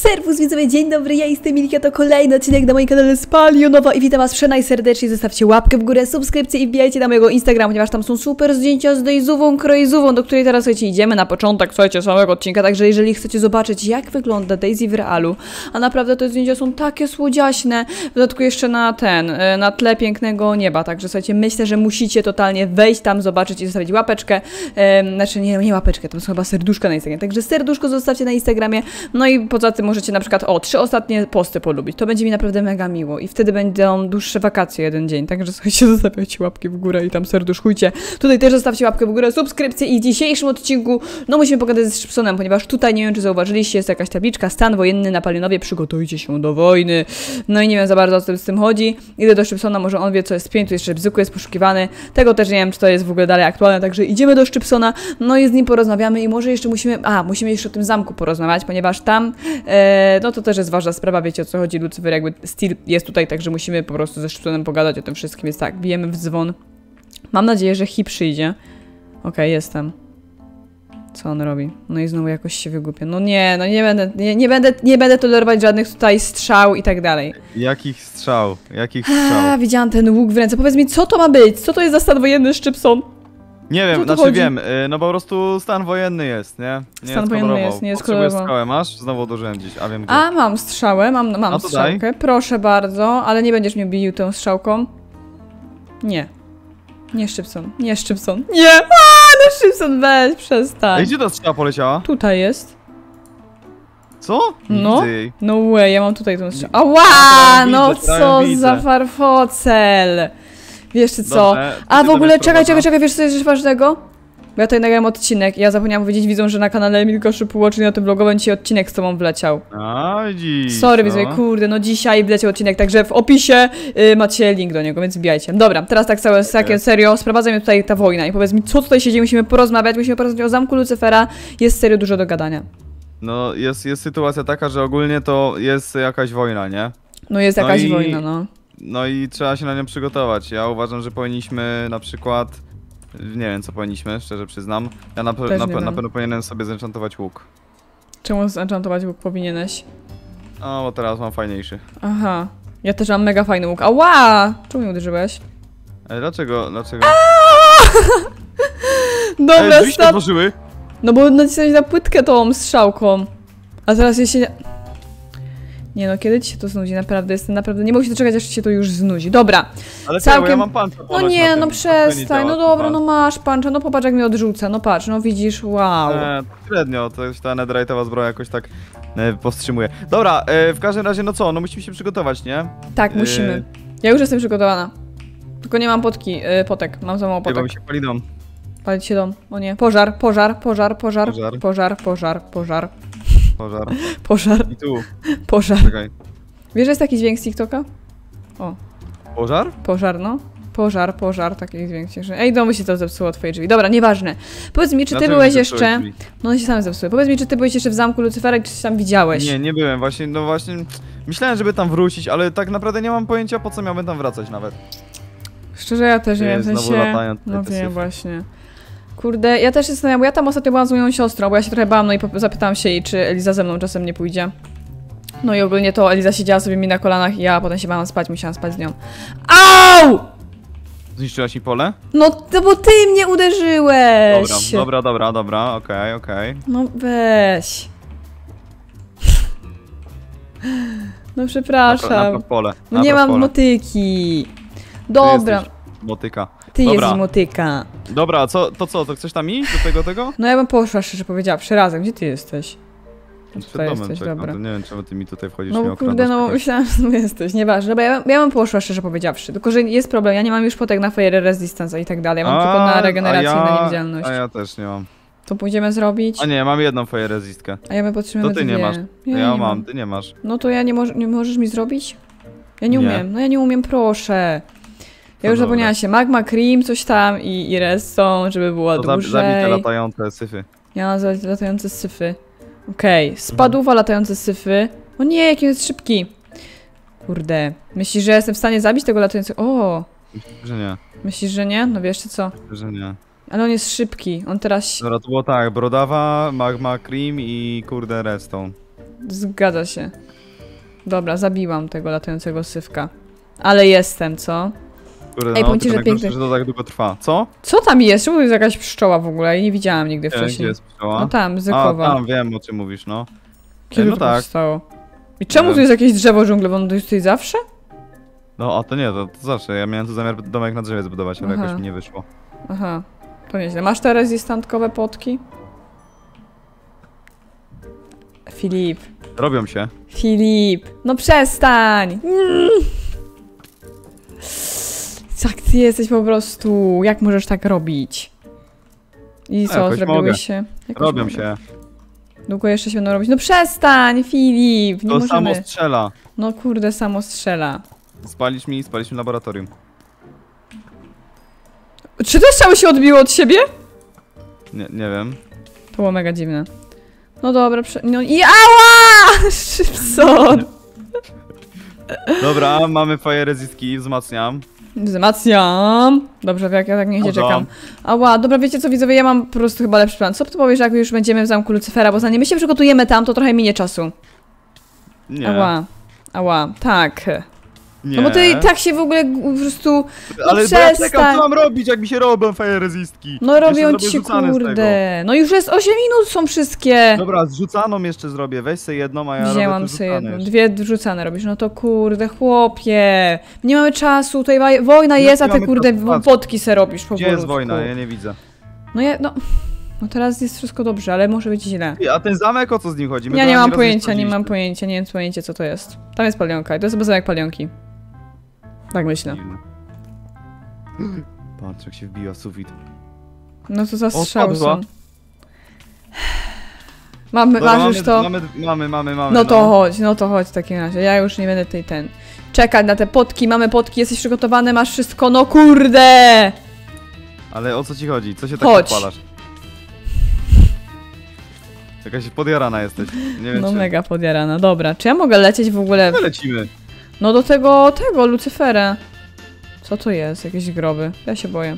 Serwus widzowie, dzień dobry, ja jestem Milka, to kolejny odcinek na moim kanale Spalionowa i witam was najserdeczniej, zostawcie łapkę w górę, subskrypcję i wbijajcie na mojego Instagrama, ponieważ tam są super zdjęcia z Dejzową, Crazywą, do której teraz, słuchajcie, idziemy na początek, słuchajcie, samego odcinka, także jeżeli chcecie zobaczyć, jak wygląda Daisy w realu, a naprawdę te zdjęcia są takie słodziaśne, w dodatku jeszcze na tle pięknego nieba, także słuchajcie, myślę, że musicie totalnie wejść tam, zobaczyć i zostawić łapeczkę, znaczy nie łapeczkę, to są chyba serduszka na Instagramie, także serduszko zostawcie na Instagramie, no i poza tym możecie na przykład, 3 ostatnie posty polubić. To będzie mi naprawdę mega miło. I wtedy będą dłuższe wakacje jeden dzień. Także słuchajcie, zostawiajcie łapki w górę i tam serduszkujcie. Tutaj też zostawcie łapkę w górę, subskrypcję i w dzisiejszym odcinku, no musimy pogadać ze Szczypsonem, ponieważ tutaj, nie wiem czy zauważyliście, jest jakaś tabliczka, stan wojenny na Palionowie, przygotujcie się do wojny. No i nie wiem za bardzo, o co z tym chodzi. Idę do Szczypsona, może on wie, co jest spięć, tu jeszcze Bzyku jest poszukiwany. Tego też nie wiem, czy to jest w ogóle dalej aktualne, także idziemy do Szczypsona, no i z nim porozmawiamy i może jeszcze musimy jeszcze o tym zamku porozmawiać, ponieważ tam no to też jest ważna sprawa, wiecie o co chodzi, Lucyfer jakby Steel jest tutaj, także musimy po prostu ze Szczypsonem pogadać o tym wszystkim, więc tak, bijemy w dzwon. Mam nadzieję, że Hi przyjdzie. Okej, jestem. Co on robi? No i znowu jakoś się wygłupia. No nie, no nie będę tolerować żadnych tutaj strzał i tak dalej. Jakich strzał? Jakich strzał? Widziałam ten łuk w ręce. Powiedz mi, co to ma być? Co to jest za stan wojenny Szczypson? Nie wiem, znaczy chodzi? Wiem, no po prostu stan wojenny jest, nie? Stan wojenny jest, nie jest kolorowo. Strzałę masz? Znowu odłożyłem gdzieś, a wiem gdzie. A, mam strzałę, mam strzałkę. Daj. Proszę bardzo, ale nie będziesz mnie bił tą strzałką. Nie. Nie Szczypson, nie Szczypson. Nie! No Szczypson, weź, przestań. Ej, gdzie ta strzała poleciała? Tutaj jest. Co? No, jej. no way, ja mam tutaj tą strzałę. Ała, no co za farfocel. Wiesz co? Dobrze, a w ogóle, czekaj, wiesz co jest jeszcze ważnego? Bo ja tutaj nagrałem odcinek i ja zapomniałam powiedzieć widzom, że na kanale Milka Szypuło, czyli na tym vlogowym dzisiaj odcinek z tobą wleciał. A, widzisz. Sorry, widzowie, kurde, no dzisiaj wleciał odcinek, także w opisie macie link do niego, więc wbijajcie. Dobra, teraz tak serio, sprowadza mnie tutaj ta wojna i powiedz mi, co tutaj się dzieje, musimy porozmawiać o zamku Lucyfera, jest serio dużo do gadania. No, jest sytuacja taka, że ogólnie to jest jakaś wojna, nie? No jest jakaś wojna, no. No i trzeba się na nią przygotować. Ja uważam, że powinniśmy na przykład... Nie wiem, co powinniśmy, szczerze przyznam. Ja na pewno powinienem sobie zenchantować łuk. Czemu zenchantować łuk powinieneś? O, bo teraz mam fajniejszy. Aha. Ja też mam mega fajny łuk. Ała! Czemu mnie uderzyłeś? Dlaczego? Dobra, drzwi się otworzyły. No bo nacisnąć na płytkę tą strzałką. A teraz ja się... Nie no, kiedy ci się to znudzi? Naprawdę, nie mogę się doczekać, aż ci się to już znudzi. Dobra. Ale całkiem... ja mam pancza. No nie, no przestań, no dobra, no masz pancza, no popatrz jak mnie odrzuca, no patrz, no widzisz, wow. Średnio, to ta netherite'owa zbroja jakoś tak powstrzymuje. Dobra, w każdym razie, no co, no musimy się przygotować, nie? Tak, musimy. Ja już jestem przygotowana. Tylko nie mam potek, mam za mało potek. Chyba mi się pali dom. Palić się dom, o nie, pożar. I tu. Pożar. Czekaj. Wiesz, że jest taki dźwięk z TikToka? O. Pożar? Pożar, no. Pożar, taki dźwięk się. Ej, domu się to zepsuło, twoje drzwi. Dobra, nieważne. Powiedz mi, czy ty byłeś jeszcze... No one się same zepsuły. Powiedz mi, czy ty byłeś jeszcze w zamku Lucyfera i czy się tam widziałeś? Nie byłem. Właśnie, myślałem, żeby tam wrócić, ale tak naprawdę nie mam pojęcia, po co miałbym tam wracać nawet. Szczerze, ja też nie wiem, w sensie... No wiem, właśnie. Kurde, ja też się zastanawiam, bo ja tam ostatnio byłam z moją siostrą, bo ja się trochę bałam, no i zapytałam się jej, czy Eliza ze mną czasem nie pójdzie. No i ogólnie to Eliza siedziała sobie mi na kolanach i ja potem się bałam spać, musiałam spać z nią. Au! Zniszczyłaś mi pole? No to bo ty mnie uderzyłeś! Dobra, okej. No weź. No przepraszam. Na pole. No nie mam motyki. Dobra. Motyka. Ty jesteś motyka. Dobra, to chcesz tam iść do tego? No ja bym poszła, szczerze powiedziawszy, razem. Gdzie ty jesteś? Przed domem jesteś, dobra. To nie wiem, czemu ty mi tutaj wchodzisz. No kurde, no myślałam, że tu jesteś, nieważne. Dobra, ja bym poszła, szczerze powiedziawszy. Tylko, że jest problem, ja nie mam już potek na Fire Resistance i tak dalej. Ja mam tylko na regenerację i na niewidzialność. A ja też nie mam. To pójdziemy zrobić? A nie, mam jedną Fire Resistkę. A ja my potrzebujemy to ty dwie. nie masz. Ja mam, ty nie masz. No to ja nie możesz mi zrobić? Ja nie umiem. No ja nie umiem, proszę. Ja już zapomniałam się. Magma Cream, coś tam i redstone, żeby było dłużej. Zabij te latające syfy. Ja mam zabić latające syfy. Okej, spaduwa latające syfy. O nie, jaki jest szybki. Kurde. Myślisz, że jestem w stanie zabić tego latającego? O! Że nie. Myślisz, że nie? No wiesz co? Że nie. Ale on jest szybki, on teraz... Dobra, to było tak, brodawa, magma cream i kurde redstone. Zgadza się. Dobra, zabiłam tego latającego sywka. Ale jestem, co? Kurde, Ej, no, powiem ci, że tylko piękny. że to tak długo trwa. Co? Co tam jest? Czemu to jest jakaś pszczoła w ogóle? Ja nie widziałam nigdy Gdzie wcześniej. jest pszczoła? No tam, A, zykowa. tam, wiem o czym mówisz, no. Kiedy no to tak. powstało? I czemu Nie tu wiem. jest jakieś drzewo dżunglowe? Ono to jest tutaj zawsze? No, a to nie, to zawsze. Ja miałem tu zamiar domek na drzewie zbudować, ale Aha. jakoś mi nie wyszło. Aha, to nieźle. Masz te rezystantkowe potki? Filip. Robią się. Filip. No przestań! Jak ty jesteś po prostu? Jak możesz tak robić? I co, jakoś mogę. zrobiłeś się? Jakoś Robią mogę. się. Długo jeszcze się będą robić? No przestań, Filip! Nie To samo możemy. strzela. No kurde, samo strzela. Spaliśmy laboratorium. Czy to strzały się odbiło od siebie? Nie wiem. To było mega dziwne. No dobra, no i ała! Szybson! Dobra, mamy fire resistki, wzmacniam. Wzmacniam. Dobrze, jak ja tak nie czekam. Ała, dobra, wiecie co widzowie, ja mam po prostu chyba lepszy plan. Co ty powiesz, jak już będziemy w zamku Lucyfera, bo zanim my się przygotujemy tam, to trochę minie czasu. Nie. Ała, tak. Nie. No bo to i tak się w ogóle po prostu... Ale bo ja czekam, co mam robić, jak mi się robią fire resistki? No Jeszcze robią zrobię ci się, rzucane z tego. kurde. No już jest 8 minut, są wszystkie. Dobra, zrzucaną jeszcze zrobię, weź sobie jedną, a ja Wzięłam robię tu sobie rzucane jedną, jeszcze. dwie wrzucane robisz, no to kurde, chłopie. Nie mamy czasu, tutaj wojna Jak jest, nie a ty mamy kurde czasu, patrz. wodki se robisz po Gdzie jest wojna? Ja nie widzę. No teraz jest wszystko dobrze, ale może być źle. Ty, a ten zamek, o co z nim chodzi? My Ja go nie ani mam razu pojęcia, nie mam sprawdziliśmy. pojęcia, nie mam pojęcia co to jest. Tam jest palionka i to jest chyba zamek palionki. Tak myślę. Dziwne. Patrz, jak się wbiła sufit. No to za O, strzały spadła. są. Masz Dobra, już to? Mamy. No to chodź w takim razie. Ja już nie będę ten. Czekać na te potki, mamy potki, jesteś przygotowany, masz wszystko, no kurde! Ale o co ci chodzi? Co się tak Chodź. odpalasz? Jakaś podjarana jesteś. Nie wiem No czy... mega podjarana, dobra. Czy ja mogę lecieć w ogóle? No lecimy. No do tego Lucyfera. Co to jest? Jakieś groby? Ja się boję.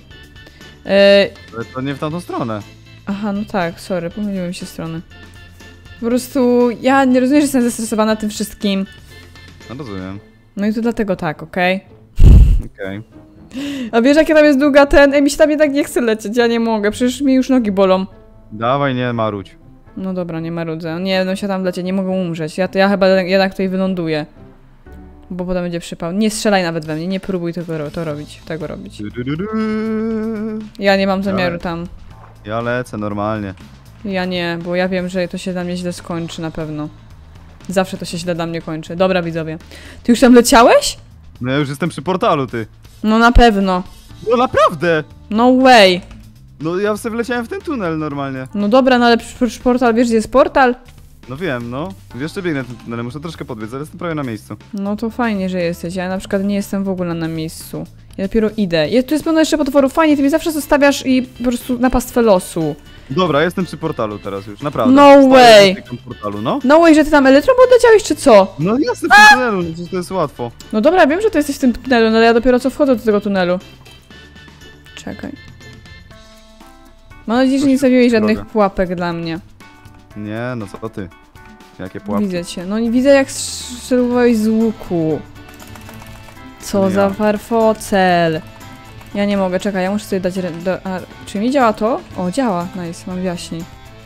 Ale to nie w tamtą stronę. Aha, no tak, sorry, pomyliły mi się strony. Po prostu ja nie rozumiem, że jestem zestresowana tym wszystkim. No rozumiem. No i to dlatego tak, okej? Okej. A wiesz, jakie tam jest długa mi się tam jednak nie chce lecieć, ja nie mogę, przecież mi już nogi bolą. Dawaj, nie marudź. No dobra, nie marudzę. Nie, no się tam lecieć, nie mogę umrzeć. Ja chyba jednak tutaj wyląduję. Bo potem będzie przypał. Nie strzelaj nawet we mnie, nie próbuj tego robić. Ja nie mam zamiaru tam. Ja lecę normalnie. Ja nie, bo ja wiem, że to się dla mnie źle skończy na pewno. Zawsze to się źle dla mnie kończy. Dobra, widzowie. Ty już tam leciałeś? No ja już jestem przy portalu, ty. No na pewno. No naprawdę! No way. No ja sobie wleciałem w ten tunel normalnie. No dobra, no ale portal, wiesz gdzie jest portal? No wiem, no. Jeszcze biegnę tym tunelem, muszę troszkę podbiec, ale jestem prawie na miejscu. No to fajnie, że jesteś. Ja na przykład nie jestem w ogóle na miejscu. Ja dopiero idę. Tu jest pełno jeszcze potworów. Fajnie, ty mnie zawsze zostawiasz i po prostu na pastwę losu. Dobra, jestem przy portalu teraz już, naprawdę. No Stoję way. w tym portalu, no. No way, że ty tam elektrą odleciałeś, czy co? No jestem w tym tunelu, no to jest łatwo. No dobra, wiem, że ty jesteś w tym tunelu, no ale ja dopiero co wchodzę do tego tunelu. Czekaj. Mam nadzieję, że nie zabiłeś żadnych droga. pułapek dla mnie. Nie, no co ty? Jakie pułapki? Widzę cię. No i widzę jak strzelowałeś z łuku. Co Ja. za farfocel. Ja nie mogę, czekaj, ja muszę sobie dać... czy mi działa to? O, działa, nice, mam jaśniej.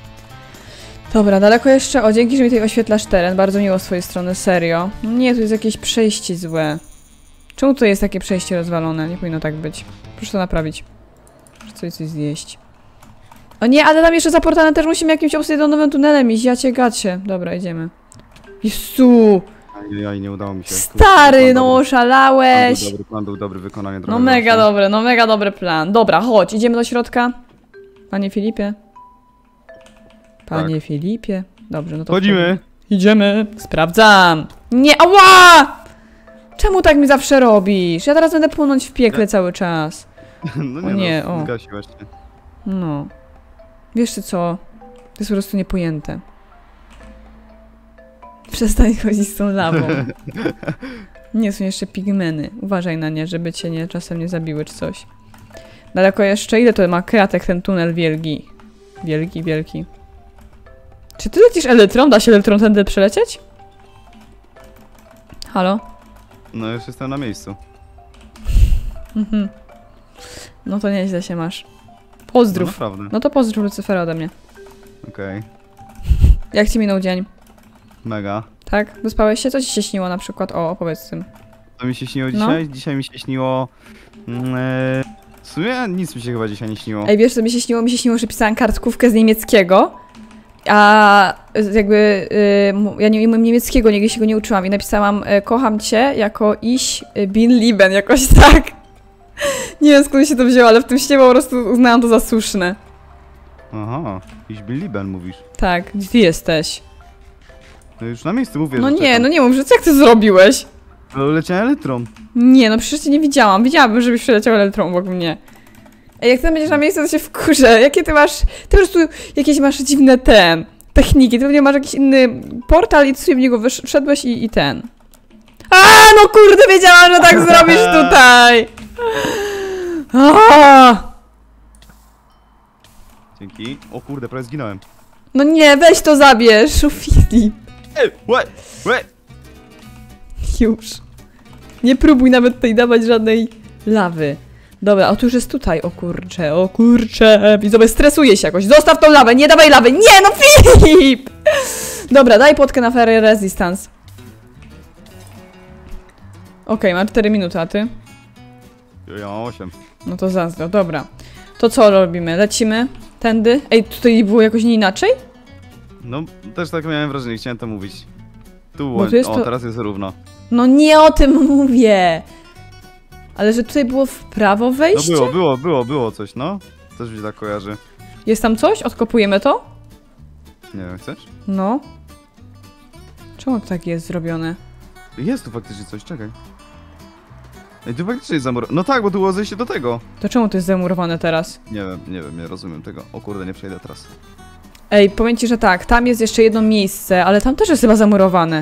Dobra, daleko jeszcze? O, dzięki, że mi tutaj oświetlasz teren, bardzo miło z twojej strony, serio. No nie, tu jest jakieś przejście złe. Czemu to jest takie przejście rozwalone? Nie powinno tak być. Proszę to naprawić. Muszę coś zjeść. O nie, ale tam jeszcze za portalem też musimy jakimś obsydianowym tunelem iść, ja cię gacie. Dobra, idziemy. Jezu! Ajajaj, nie udało mi się. Stary, no oszalałeś! Plan był dobry, wykonanie trochę No mega gorsze. dobre, no mega dobry plan. Dobra, chodź, idziemy do środka. Panie Filipie. Panie Filipie. Dobrze, no to... Chodzimy! Idziemy. Sprawdzam. Nie, ała! Czemu tak mi zawsze robisz? Ja teraz będę płynąć w piekle cały czas. No O nie, o. zgasiłaś się. No. Wiesz ty co? To jest po prostu niepojęte. Przestań chodzić z tą lawą. Nie, są jeszcze pigmeny. Uważaj na nie, żeby cię czasem nie zabiły czy coś. Daleko jeszcze? Ile to ma kratek ten tunel wielki? Wielki. Czy ty lecisz Elytrą? Da się Elytrą tędy przelecieć? Halo? No już jestem na miejscu. Mhm. No to nieźle się masz. Pozdrów. No naprawdę. No to pozdrów Lucyfera ode mnie. Okej. Jak ci minął dzień? Mega. Tak? Wyspałeś się? Co ci się śniło na przykład? O, opowiedz tym. Co mi się śniło No. dzisiaj? Dzisiaj mi się śniło... w sumie nic mi się chyba dzisiaj nie śniło. Ej, wiesz co mi się śniło? Mi się śniło, że pisałam kartkówkę z niemieckiego. A jakby ja nie umiem niemieckiego, nigdy się go nie uczyłam i napisałam kocham cię jako ich bin lieben, jakoś tak. Nie wiem skąd się to wzięło, ale w tym śnie po prostu uznałam to za słuszne. Aha, ich bin lieben mówisz. Tak, gdzie ty jesteś? No już na miejscu mówię, No że nie, czekam. no nie mów, że co jak ty zrobiłeś? No leciałem Elytrą. Nie, no przecież cię nie widziałam. Widziałabym, żebyś przeleciał elektrą obok mnie. Ej, jak ty będziesz na miejscu, to się wkurzę. Jakie ty masz... Ty po prostu jakieś masz dziwne techniki. Ty pewnie masz jakiś inny portal i ty sobie w niego wszedłeś i ten. A, no kurde, wiedziałam, że tak zrobisz tutaj! A! Dzięki. O kurde, prawie zginąłem. No nie, weź to zabierz, Filip. Ej, łe! Już. Nie próbuj nawet tutaj dawać żadnej lawy. Dobra, otóż jest tutaj. O kurcze. Widzowie, stresuje się jakoś. Zostaw tą lawę, nie dawaj lawy. Nie, no Filip! Dobra, daj potkę na Fire Resistance. Okej, ma 4 minuty, a ty? Ja mam 8. No to zazdro, dobra. To co robimy? Lecimy? Tędy? Ej, tutaj było jakoś nie inaczej? No, też tak miałem wrażenie, chciałem to mówić. Tu, Bo tu jest o, to- teraz jest równo. No nie o tym mówię! Ale że tutaj było w prawo No wejście? było coś, no. Też mi się tak kojarzy. Jest tam coś? Odkopujemy to? Nie wiem, chcesz? No. Czemu to tak jest zrobione? Jest tu faktycznie coś, czekaj. Ej, tu faktycznie jest zamurowane. No tak, bo tu było zejście do tego. To czemu to jest zamurowane teraz? Nie wiem, nie rozumiem tego. O kurde, nie przejdę teraz. Ej, powiem ci, że tak, tam jest jeszcze jedno miejsce, ale tam też jest chyba zamurowane.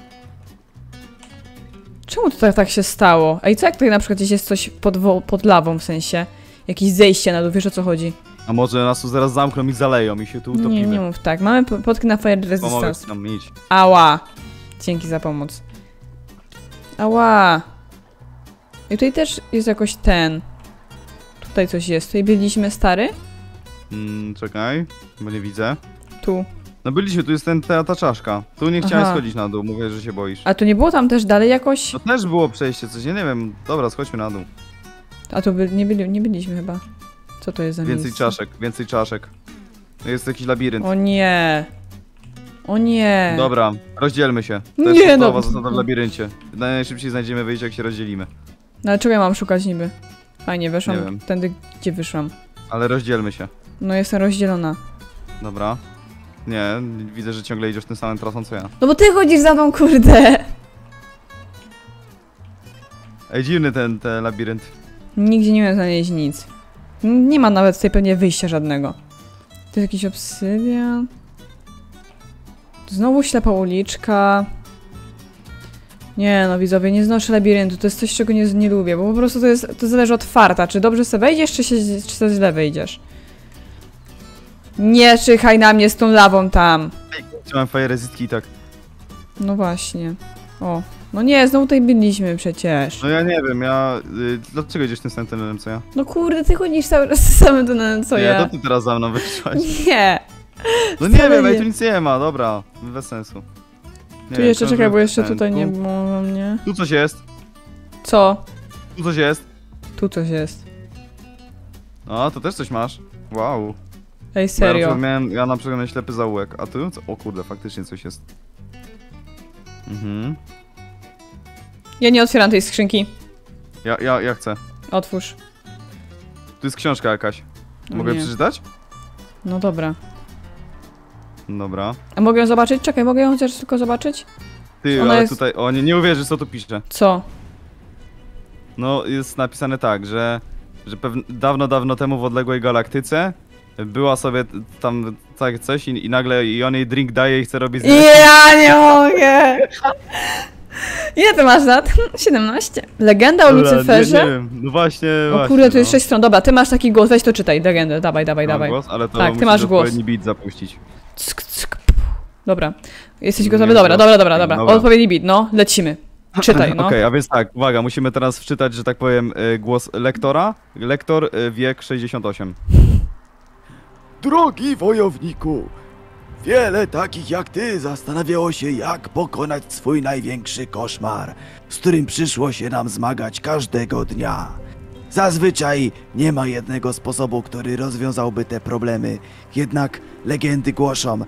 Czemu to tak się stało? Ej, co jak tutaj na przykład gdzieś jest coś pod lawą, w sensie? Jakieś zejście na dół, wiesz o co chodzi? A może nas tu zaraz zamkną i zaleją i się tu utopimy. Nie mów tak. Mamy potki na Fire Pomogę Resistance. ci nam iść. Ała! Dzięki za pomoc. Ała! I tutaj też jest jakoś ten. Tutaj coś jest. Tutaj byliśmy, stary? Czekaj, bo nie widzę. Tu. No byliśmy, tu jest ta czaszka. Tu nie chciałem Aha. schodzić na dół, mówię, że się boisz. A tu nie było tam też dalej jakoś? To też było przejście, coś, ja nie wiem. Dobra, schodźmy na dół. A tu nie byliśmy chyba. Co to jest za Więcej miejsce? czaszek, więcej czaszek. Jest jakiś labirynt. O nie. O nie. Dobra, rozdzielmy się. To Nie, jest podstawowa no. zasada w labiryncie. Najszybciej znajdziemy wyjście, jak się rozdzielimy. No ale czego ja mam szukać niby? Fajnie, Nie weszłam wiem. tędy, gdzie wyszłam. Ale rozdzielmy się. No jestem rozdzielona. Dobra. Nie, widzę, że ciągle idziesz tym samym trasą co ja. No bo ty chodzisz za mną, kurde. Ej, dziwny ten labirynt. Nigdzie nie miałem znaleźć nic. Nie ma nawet tutaj pewnie wyjścia żadnego. To jest jakiś obsydian. Znowu ślepa uliczka. Nie no, widzowie, nie znoszę labiryntu. To jest coś, czego nie lubię, bo po prostu to zależy od farta. Czy dobrze sobie wejdziesz, czy się źle wejdziesz. Nie czyhaj na mnie z tą lawą tam. Trzymam fire resistki i tak. No właśnie. O. No nie, znowu tutaj byliśmy przecież. No ja nie wiem, dlaczego idziesz tym samym tunelem co ja? No kurde, ty chodzisz cały czas samym tunelem co Nie, ja. to ty teraz za mną wyszłaś. Nie. No nie Wcale wiem, ej, nie. tu nic nie ma, dobra. Bez sensu. Nie Tu wiem, jeszcze, czekaj, bo jeszcze ten, tutaj nie tu- było mnie. Tu coś jest, Co? tu coś jest. Tu coś jest. No, to też coś masz. Wow. Ej, Bo serio. Ja na przykład miałem ślepy zaułek, a tu? Co? O kurde, faktycznie coś jest. Mhm. Ja nie otwieram tej skrzynki. Ja chcę. Otwórz. Tu jest książka jakaś. O Mogę nie. przeczytać? No dobra. Dobra. A mogę ją zobaczyć? Czekaj, mogę ją chociaż tylko zobaczyć? Ty, Ona ale jest- tutaj, o nie uwierzysz co tu pisze. Co? No, jest napisane tak, że dawno temu w odległej galaktyce była sobie tam tak coś i nagle on jej drink daje i chce robić z nią. Ja nie mogę! Ile ty masz lat? 17. Legenda o Dobra, Lucyferze? Nie wiem, no właśnie, O kurde, tu jest 6 stron. Dobra, ty masz taki głos, weź to czytaj, legendę, dawaj. Mam głos, ale to Tak, ty musisz masz głos. odpowiedni beat zapuścić. Ck, ck, Dobra. Jesteś gotowy? Dobra. Odpowiedni bit, no. Lecimy. Czytaj, no. Okej, a więc tak, uwaga, musimy teraz wczytać, że tak powiem, głos lektora. Lektor, wiek 68. Drogi wojowniku, wiele takich jak ty zastanawiało się, jak pokonać swój największy koszmar, z którym przyszło się nam zmagać każdego dnia. Zazwyczaj nie ma jednego sposobu, który rozwiązałby te problemy, jednak legendy głoszą,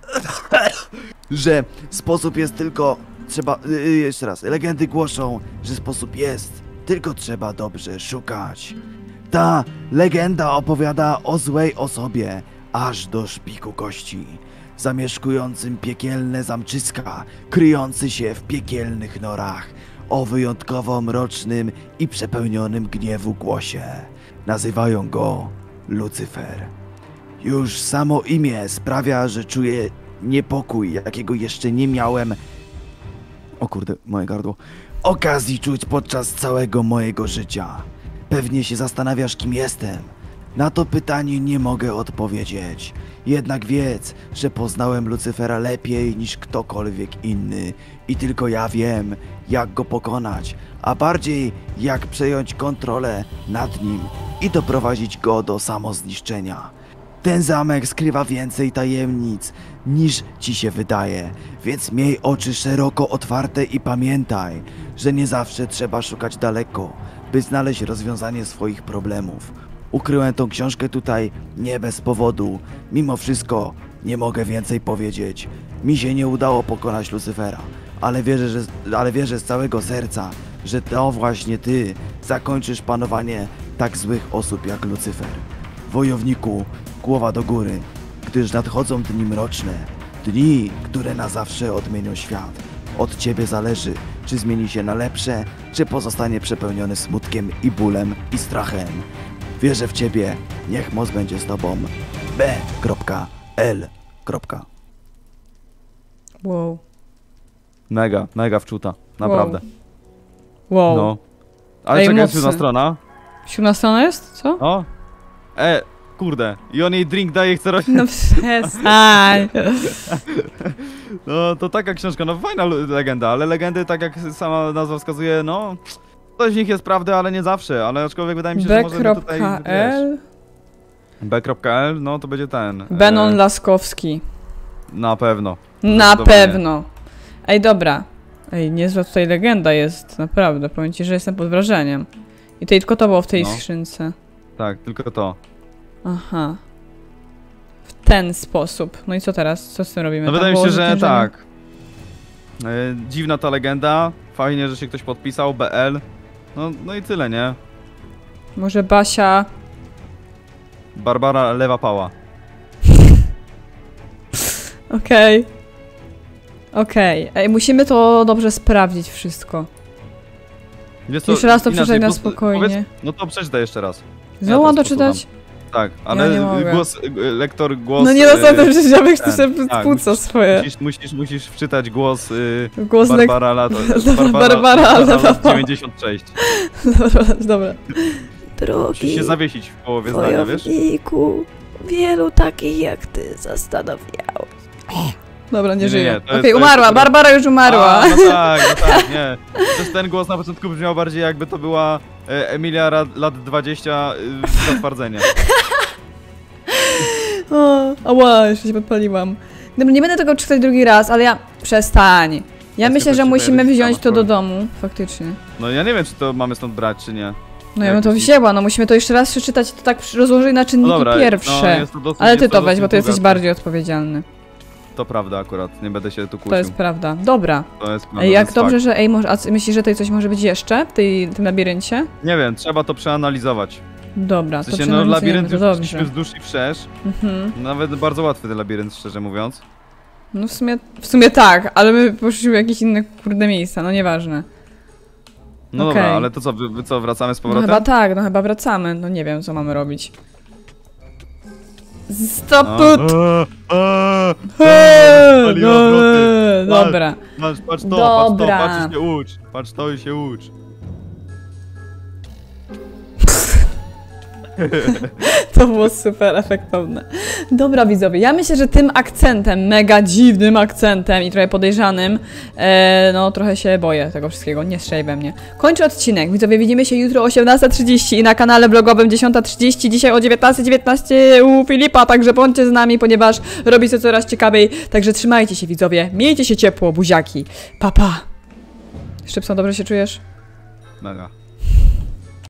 że sposób jest tylko... jeszcze raz. Legendy głoszą, że sposób jest, tylko trzeba dobrze szukać. Ta legenda opowiada o złej osobie, aż do szpiku kości, zamieszkującym piekielne zamczyska, kryjący się w piekielnych norach, o wyjątkowo mrocznym i przepełnionym gniewu głosie. Nazywają go Lucyfer. Już samo imię sprawia, że czuję niepokój, jakiego jeszcze nie miałem... O kurde, moje gardło. Okazji czuć podczas całego mojego życia. Pewnie się zastanawiasz, kim jestem. Na to pytanie nie mogę odpowiedzieć. Jednak wiedz, że poznałem Lucyfera lepiej niż ktokolwiek inny i tylko ja wiem, jak go pokonać, a bardziej jak przejąć kontrolę nad nim i doprowadzić go do samozniszczenia. Ten zamek skrywa więcej tajemnic niż ci się wydaje, więc miej oczy szeroko otwarte i pamiętaj, że nie zawsze trzeba szukać daleko, by znaleźć rozwiązanie swoich problemów. Ukryłem tą książkę tutaj nie bez powodu. Mimo wszystko nie mogę więcej powiedzieć. Mi się nie udało pokonać Lucyfera, ale wierzę z całego serca, że to właśnie ty zakończysz panowanie tak złych osób jak Lucyfer. Wojowniku, głowa do góry, gdyż nadchodzą dni mroczne, dni, które na zawsze odmienią świat. Od ciebie zależy, czy zmieni się na lepsze, czy pozostanie przepełniony smutkiem i bólem i strachem. Wierzę w ciebie, niech moc będzie z tobą. B.L. Wow. Mega wczuta, naprawdę. Wow. No. Ale Ej, czekaj, mocny. 7 strona. 7 strona jest? Co? O! Kurde. I on jej drink daje, chce robić. No przestań. No to taka książka, no fajna legenda, ale legendy, tak jak sama nazwa wskazuje, no... Coś z nich jest prawdy, ale nie zawsze, ale aczkolwiek wydaje mi się, że możemy tutaj... B.L. B.L, no to będzie ten... Benon Laskowski. Na pewno. Na Zdecydowanie. pewno. Ej, dobra. Ej, niezła tutaj legenda jest, naprawdę. Powiem ci, że jestem pod wrażeniem. I tylko to było w tej No. skrzynce. Tak, tylko to. Aha. W ten sposób. No i co teraz? Co z tym robimy? No Tam wydaje mi było się, że zwyciężenie? tak. Dziwna ta legenda, fajnie, że się ktoś podpisał, BL. No i tyle, nie? Może Basia... Barbara Lewa Pała. Okej. Okej. Ej, musimy to dobrze sprawdzić wszystko. Wiesz co, Jeszcze raz to inaczej, przeczytaj na głos- spokojnie. Powiedz, no to przeczytaj jeszcze raz. Znowu mam to to czytać? Tak, ale nie mogę. lektor głos... No nie rozumiem, że żabyś tu ten, sobie tak, płuco swoje. Musisz wczytać głos Głos Barbara Lewa Lewa Pała. 96. Dobra. Musisz się zawiesić w połowie zdania, wiesz? Wojowniku, wielu takich jak ty zastanawiał. Dobra, nie żyje. to jest- Okej, to umarła, jest- Barbara już umarła. A, no tak, nie. Też ten głos na początku brzmiał bardziej jakby to była Emilia lat 20 zatwardzenie. Ała, jeszcze się podpaliłam. Dobra, nie będę tego czytać drugi raz, ale ja... Przestań. Ja myślę, to że ci musimy daję wziąć to do sama domu, faktycznie. No ja nie wiem, czy to mamy stąd brać, czy nie. No ja bym Jak to myślisz? wzięła, no musimy to jeszcze raz przeczytać, to tak rozłożyć na czynniki No dobra, pierwsze. jest to dosyć, Ale ty jest to weź, bo ty dosyć jesteś długa- bardziej odpowiedzialny. To prawda akurat, nie będę się tu kłócił. To jest prawda. Dobra. To jest prawda, Ej, to jak jest dobrze, fakt. że... Ej, może, a myślisz, że tutaj coś może być jeszcze w tym labiryncie? Nie wiem, trzeba to przeanalizować. Dobra, W to sensie, no przeanalizujemy, labirynt to już dobrze. szliśmy wzdłuż i wszerz. Mhm. Nawet bardzo łatwy ten labirynt, szczerze mówiąc. No w sumie tak, ale my poszliśmy w jakieś inne kurde miejsca, no nieważne. No Okej. dobra, ale to co, wy co, wracamy z No powrotem? chyba tak, no chyba wracamy, no nie wiem co mamy robić. Stop A, put! Paliła wroty. Dobra. Patrz to, Dobra. patrz i się ucz. Patrz to i się ucz. To było super efektowne. Dobra, widzowie, ja myślę, że tym akcentem, mega dziwnym akcentem i trochę podejrzanym, no trochę się boję tego wszystkiego, nie strzelaj we mnie. Kończę odcinek, widzowie, widzimy się jutro o 18:30 i na kanale vlogowym 10:30, dzisiaj o 19:19 u Filipa, także bądźcie z nami, ponieważ robi się coraz ciekawiej, także trzymajcie się, widzowie, miejcie się ciepło, buziaki, pa pa. Szczypson, dobrze się czujesz? Mega.